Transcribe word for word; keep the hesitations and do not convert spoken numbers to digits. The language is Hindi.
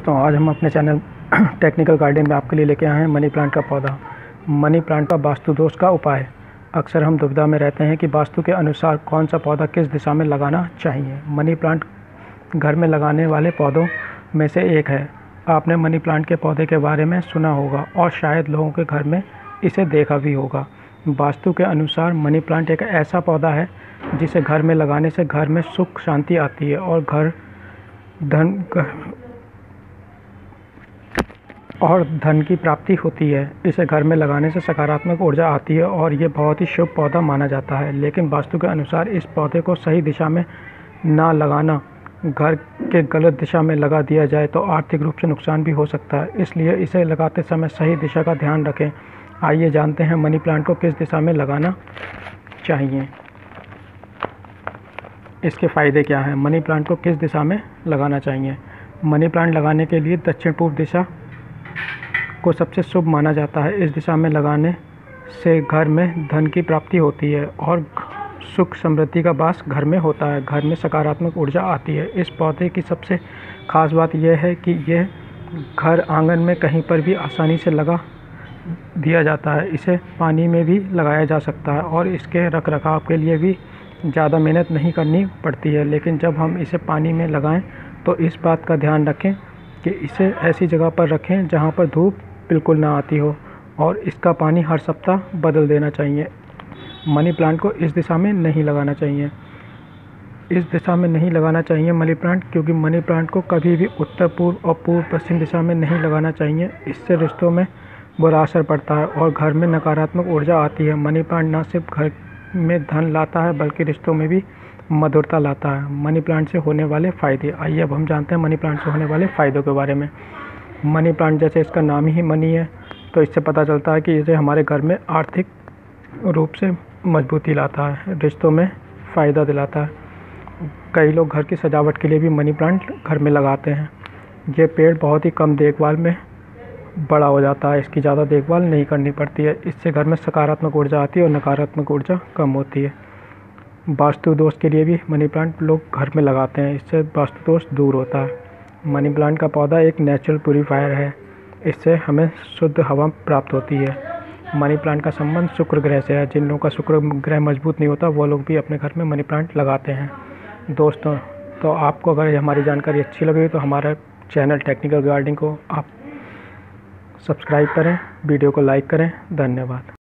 दोस्तों, आज हम अपने चैनल टेक्निकल गार्डन में आपके लिए लेके आए हैं मनी प्लांट का पौधा। मनी प्लांट का वास्तु दोष का उपाय। अक्सर हम दुविधा में रहते हैं कि वास्तु के अनुसार कौन सा पौधा किस दिशा में लगाना चाहिए। मनी प्लांट घर में लगाने वाले पौधों में से एक है। आपने मनी प्लांट के पौधे के बारे में सुना होगा और शायद लोगों के घर में इसे देखा भी होगा। वास्तु के अनुसार मनी प्लांट एक ऐसा पौधा है जिसे घर में लगाने से घर में सुख शांति आती है और घर धन और धन की प्राप्ति होती है। इसे घर में लगाने से सकारात्मक ऊर्जा आती है और ये बहुत ही शुभ पौधा माना जाता है। लेकिन वास्तु के अनुसार इस पौधे को सही दिशा में ना लगाना, घर के गलत दिशा में लगा दिया जाए तो आर्थिक रूप से नुकसान भी हो सकता है। इसलिए इसे लगाते समय सही दिशा का ध्यान रखें। आइए जानते हैं मनी प्लांट को किस दिशा में लगाना चाहिए। इसके फ़ायदे क्या हैं? मनी प्लांट को किस दिशा में लगाना चाहिए? मनी प्लांट लगाने के लिए दक्षिण पूर्व दिशा को सबसे शुभ माना जाता है। इस दिशा में लगाने से घर में धन की प्राप्ति होती है और सुख समृद्धि का वास घर में होता है। घर में सकारात्मक ऊर्जा आती है। इस पौधे की सबसे खास बात यह है कि यह घर आंगन में कहीं पर भी आसानी से लगा दिया जाता है। इसे पानी में भी लगाया जा सकता है और इसके रख रखाव के लिए भी ज़्यादा मेहनत नहीं करनी पड़ती है। लेकिन जब हम इसे पानी में लगाएं तो इस बात का ध्यान रखें कि इसे ऐसी जगह पर रखें जहां पर धूप बिल्कुल ना आती हो और इसका पानी हर सप्ताह बदल देना चाहिए। मनी प्लांट को इस दिशा में नहीं लगाना चाहिए। इस दिशा में नहीं लगाना चाहिए मनी प्लांट, क्योंकि मनी प्लांट को कभी भी उत्तर पूर्व और पूर्व पश्चिम दिशा में नहीं लगाना चाहिए। इससे रिश्तों में बुरा असर पड़ता है और घर में नकारात्मक ऊर्जा आती है। मनी प्लांट न सिर्फ घर में धन लाता है बल्कि रिश्तों में भी मधुरता लाता है। मनी प्लांट से होने वाले फ़ायदे। आइए अब हम जानते हैं मनी प्लांट से होने वाले फ़ायदों के बारे में। मनी प्लांट, जैसे इसका नाम ही मनी है, तो इससे पता चलता है कि इसे हमारे घर में आर्थिक रूप से मजबूती लाता है, रिश्तों में फ़ायदा दिलाता है। कई लोग घर की सजावट के लिए भी मनी प्लांट घर में लगाते हैं। ये पेड़ बहुत ही कम देखभाल में बड़ा हो जाता है। इसकी ज़्यादा देखभाल नहीं करनी पड़ती है। इससे घर में सकारात्मक ऊर्जा आती है और नकारात्मक ऊर्जा कम होती है। वास्तु दोष के लिए भी मनी प्लांट लोग घर में लगाते हैं। इससे वास्तु दोष दूर होता है। मनी प्लांट का पौधा एक नेचुरल प्यूरीफायर है। इससे हमें शुद्ध हवा प्राप्त होती है। मनी प्लांट का संबंध शुक्र ग्रह से है। जिन लोगों का शुक्र ग्रह मजबूत नहीं होता वो लोग भी अपने घर में मनी प्लांट लगाते हैं। दोस्तों, तो आपको अगर हमारी जानकारी अच्छी लगी तो हमारा चैनल टेक्निकल गार्डनिंग को आप सब्सक्राइब करें, वीडियो को लाइक करें। धन्यवाद।